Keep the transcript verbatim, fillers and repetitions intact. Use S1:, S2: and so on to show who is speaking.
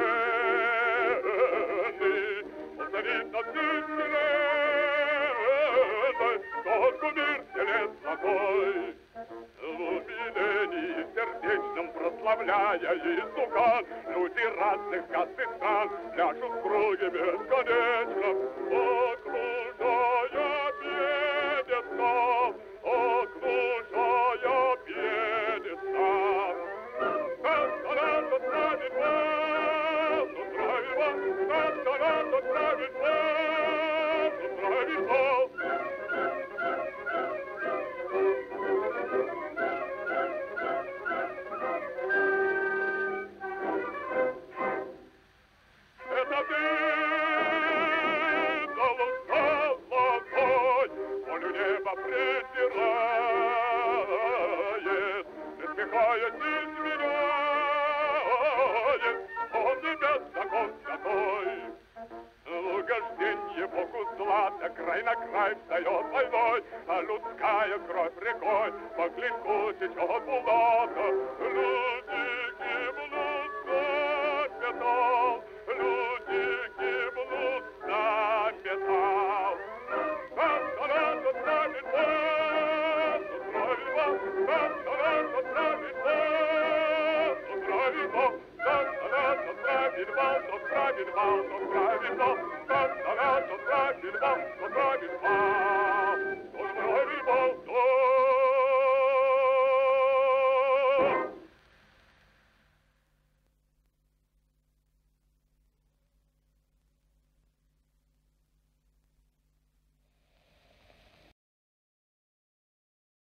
S1: священный, позовит нас из вселенной, тот кумир телес златой. В умилении сердечном прославляя Иисуса, люди разных каст и стран пляшут в круге бесконечном, окружая пьедестал, окружая пьедестал. Та-та-та, правит вас, правит вас, та-та-та, правит вас, правит вас. Это ты, голубка золотой, полю неба презирает, насмехаясь и смеяет, он небес закон святой. В угожденье Богу злата край на край встает войной, а людская кровь рекой по клинку течет булата. Люди гибнут за металл, люди гибнут за металл. Та-та-та, правит вас, правит вас, та-та-та, правит вас, правит вас, та-та-та, правит вас, правит вас, правит вас, та-та-та, правит вас, правит вас, правит вас.